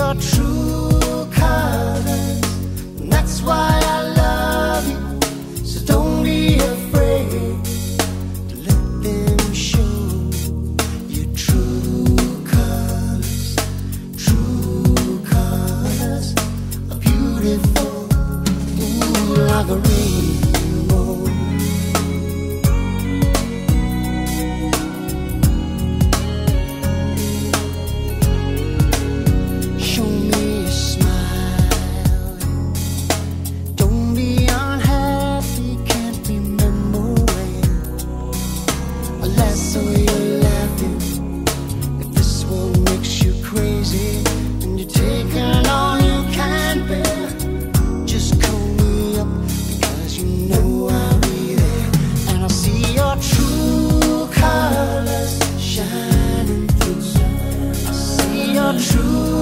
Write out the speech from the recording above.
your true colors, and that's why I love you. So don't be afraid to let them show your true colors. True colors are beautiful, ooh, like a rainbow. Show me a smile. Don't be unhappy, can't remember when. Unless so you're laughing. If this one makes you crazy and you're taking all you can bear, just call me up, because you know I'll be there. And I'll see your true colors shining through. I'll see your true